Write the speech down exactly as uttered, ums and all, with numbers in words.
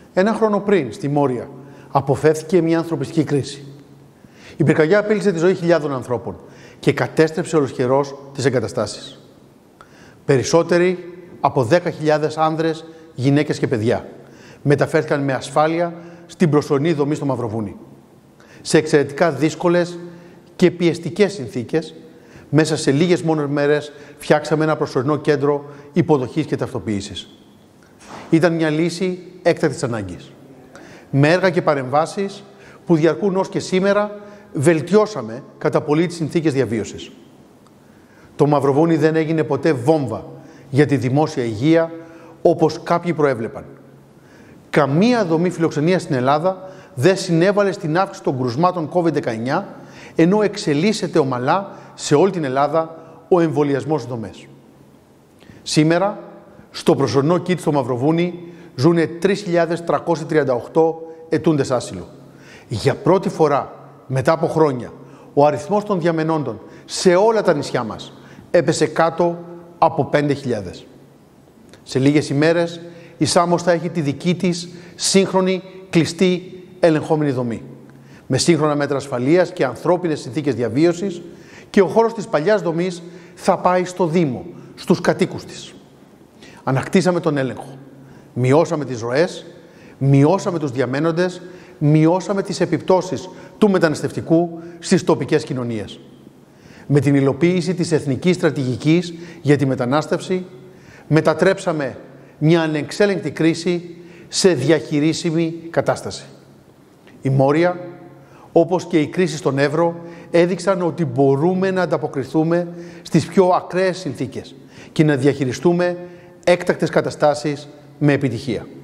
Ένα χρόνο πριν, στη Μόρια, αποφεύθηκε μια ανθρωπιστική κρίση. Η πυρκαγιά απείλησε τη ζωή χιλιάδων ανθρώπων και κατέστρεψε ολοσχερώς τις εγκαταστάσεις. Περισσότεροι από δέκα χιλιάδες άνδρες, γυναίκες και παιδιά μεταφέρθηκαν με ασφάλεια στην προσωρινή δομή στο Μαυροβούνι. Σε εξαιρετικά δύσκολες και πιεστικές συνθήκες, μέσα σε λίγες μόνο μέρες φτιάξαμε ένα προσωρινό κέντρο υποδοχής και ταυτοποίησης. Ήταν μια λύση έκτακτης ανάγκης. Με έργα και παρεμβάσεις που διαρκούν ως και σήμερα, βελτιώσαμε κατά πολύ τις συνθήκες διαβίωσης. Το Μαυροβούνι δεν έγινε ποτέ βόμβα για τη δημόσια υγεία, όπως κάποιοι προέβλεπαν. Καμία δομή φιλοξενίας στην Ελλάδα δεν συνέβαλε στην αύξηση των κρουσμάτων κόβιντ δεκαεννιά, ενώ εξελίσσεται ομαλά σε όλη την Ελλάδα ο εμβολιασμός στις δομές. Σήμερα, στο προσωρινό κίτ στο Μαυροβούνι, ζουν τρεις χιλιάδες τριακόσιοι τριάντα οκτώ αιτούντες άσυλο. Για πρώτη φορά, μετά από χρόνια, ο αριθμός των διαμενόντων σε όλα τα νησιά μας έπεσε κάτω από πέντε χιλιάδες. Σε λίγες ημέρες, η Σάμος θα έχει τη δική της σύγχρονη, κλειστή, ελεγχόμενη δομή. Με σύγχρονα μέτρα ασφαλείας και ανθρώπινες συνθήκες διαβίωσης, και ο χώρος της παλιάς δομής θα πάει στο Δήμο, στους κατοίκους της. Ανακτήσαμε τον έλεγχο. Μειώσαμε τις ροές, μειώσαμε τους διαμένοντες, μειώσαμε τις επιπτώσεις του μεταναστευτικού στις τοπικές κοινωνίες. Με την υλοποίηση της εθνικής στρατηγικής για τη μετανάστευση, μετατρέψαμε μια ανεξέλεγκτη κρίση σε διαχειρίσιμη κατάσταση. Η Μόρια, όπως και η κρίση στον Εύρο, έδειξαν ότι μπορούμε να ανταποκριθούμε στις πιο ακραίες συνθήκες και να διαχειριστούμε έκτακτες καταστάσεις με επιτυχία.